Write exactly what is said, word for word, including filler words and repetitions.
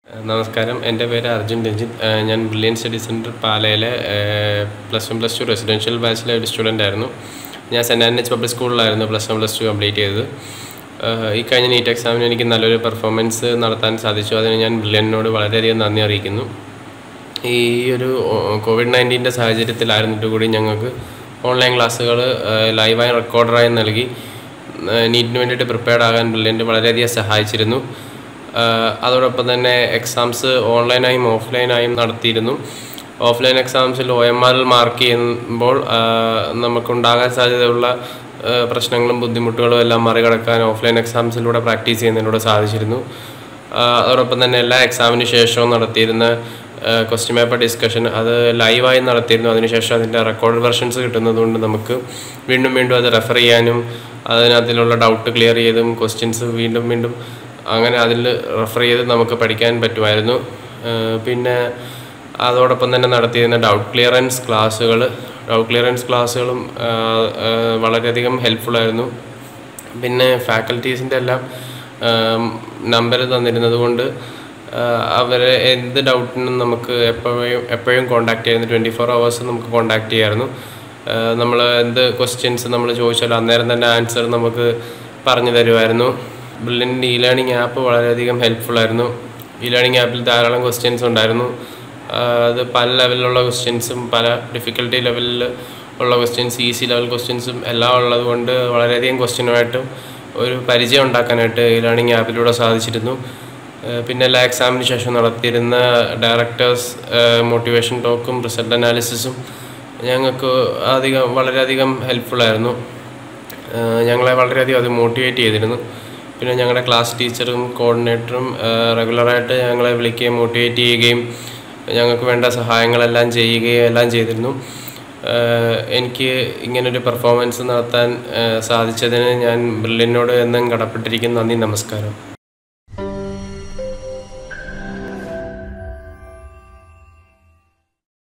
നമസ്കാരം, എൻ്റെ പേര് അർജുൻ രഞ്ജിത്ത്. ഞാൻ ബ്രില്യൻ സ്റ്റഡി സെൻറ്റർ പാലയിലെ plus one plus two residential ബാച്ചിലെ ഒരു സ്റ്റുഡൻ്റ് ആയിരുന്നു. ഞാൻ സെൻറ്റ് ആൻഡ്രീസ് പബ്ലിക് സ്കൂളിലായിരുന്നു plus one plus two complete ചെയ്തത്. ഈ കഴിഞ്ഞ നീറ്റ് എക്സാമിന് എനിക്ക് നല്ലൊരു പെർഫോമൻസ് നടത്താൻ സാധിച്ചു. അതിന് ഞാൻ ബ്രില്യനോട് വളരെയധികം നന്ദി അറിയിക്കുന്നു. ഈ ഒരു കോവിഡ് നയൻറ്റീൻ്റെ സാഹചര്യത്തിലായിരുന്നിട്ട് കൂടി ഞങ്ങൾക്ക് ഓൺലൈൻ ക്ലാസ്സുകൾ ലൈവായി റെക്കോർഡറായി നൽകി നീറ്റിന് വേണ്ടിയിട്ട് പ്രിപ്പയർഡ് ആകാൻ ബ്രില്യൻ്റ് വളരെയധികം സഹായിച്ചിരുന്നു. അതോടൊപ്പം തന്നെ എക്സാംസ് ഓൺലൈനായും ഓഫ്ലൈനായും നടത്തിയിരുന്നു. ഓഫ്ലൈൻ എക്സാംസിൽ ഒ എം ആറിൽ മാർക്ക് ചെയ്യുമ്പോൾ നമുക്കുണ്ടാകാൻ സാധ്യതയുള്ള പ്രശ്നങ്ങളും ബുദ്ധിമുട്ടുകളും എല്ലാം മറികടക്കാൻ ഓഫ്ലൈൻ എക്സാംസിലൂടെ പ്രാക്ടീസ് ചെയ്യുന്നതിലൂടെ സാധിച്ചിരുന്നു. അതോടൊപ്പം തന്നെ എല്ലാ എക്സാമിന് ശേഷവും നടത്തിയിരുന്ന ക്വസ്റ്റ്യൻ പേപ്പർ ഡിസ്കഷൻ അത് ലൈവായി നടത്തിയിരുന്നു. അതിനുശേഷം അതിൻ്റെ റെക്കോർഡ് വെർഷൻസ് കിട്ടുന്നതുകൊണ്ട് നമുക്ക് വീണ്ടും വീണ്ടും അത് റെഫർ ചെയ്യാനും അതിനകത്തിലുള്ള ഡൗട്ട് ക്ലിയർ ചെയ്തും ക്വസ്റ്റ്യൻസ് വീണ്ടും വീണ്ടും അങ്ങനെ അതിൽ റെഫർ ചെയ്ത് നമുക്ക് പഠിക്കാൻ പറ്റുമായിരുന്നു. പിന്നെ അതോടൊപ്പം തന്നെ നടത്തിയിരുന്ന ഡൗട്ട് ക്ലിയറൻസ് ക്ലാസ്സുകൾ ഡൗട്ട് ക്ലിയറൻസ് ക്ലാസ്സുകളും വളരെയധികം ഹെൽപ്ഫുള്ളായിരുന്നു. പിന്നെ ഫാക്കൽറ്റീസിൻ്റെ എല്ലാം നമ്പർ തന്നിരുന്നത് കൊണ്ട് അവരെ എന്ത് ഡൗട്ടിനും നമുക്ക് എപ്പോഴും എപ്പോഴും കോൺടാക്ട് ചെയ്യുന്നു. ട്വൻറ്റി ഫോർ അവേഴ്സ് നമുക്ക് കോൺടാക്ട് ചെയ്യാമായിരുന്നു. നമ്മൾ എന്ത് ക്വസ്റ്റ്യൻസ് നമ്മൾ ചോദിച്ചാലും അന്നേരം തന്നെ ആൻസർ നമുക്ക് പറഞ്ഞു തരുമായിരുന്നു. ബ്രില്യൻ്റ് ഇ ലേണിംഗ് ആപ്പ് വളരെയധികം ഹെൽപ്ഫുള്ളായിരുന്നു. ഇ ലേണിംഗ് ആപ്പിൽ ധാരാളം ക്വസ്റ്റ്യൻസ് ഉണ്ടായിരുന്നു. അത് പല ലെവലിലുള്ള ക്വസ്റ്റ്യൻസും പല ഡിഫിക്കൽട്ടി ലെവലിൽ ഉള്ള ക്വസ്റ്റ്യൻസ് ഈസി ലെവൽ ക്വസ്റ്റ്യൻസും എല്ലാം ഉള്ളത് കൊണ്ട് വളരെയധികം ക്വസ്റ്റ്യനുമായിട്ടും ഒരു പരിചയം ഉണ്ടാക്കാനായിട്ട് ഇ ലേണിംഗ് ആപ്പിലൂടെ സാധിച്ചിരുന്നു. പിന്നെ എല്ലാ എക്സാമിന് ശേഷം നടത്തിയിരുന്ന ഡയറക്ടേഴ്സ് മോട്ടിവേഷൻ ടോക്കും റിസൾട്ട് അനാലിസിസും ഞങ്ങൾക്ക് അധികം വളരെയധികം ഹെൽപ്ഫുള്ളായിരുന്നു. ഞങ്ങളെ വളരെയധികം അത് മോട്ടിവേറ്റ് ചെയ്തിരുന്നു. പിന്നെ ഞങ്ങളുടെ ക്ലാസ് ടീച്ചറും കോർഡിനേറ്ററും റെഗുലറായിട്ട് ഞങ്ങളെ വിളിക്കുകയും മോട്ടിവേറ്റ് ചെയ്യുകയും ഞങ്ങൾക്ക് വേണ്ട സഹായങ്ങളെല്ലാം ചെയ്യുകയും എല്ലാം ചെയ്തിരുന്നു. എനിക്ക് ഇങ്ങനൊരു പെർഫോമൻസ് നടത്താൻ സാധിച്ചതിന് ഞാൻ ബ്രില്യനോട് എന്നും കടപ്പെട്ടിരിക്കുന്നു. നന്ദി, നമസ്കാരം.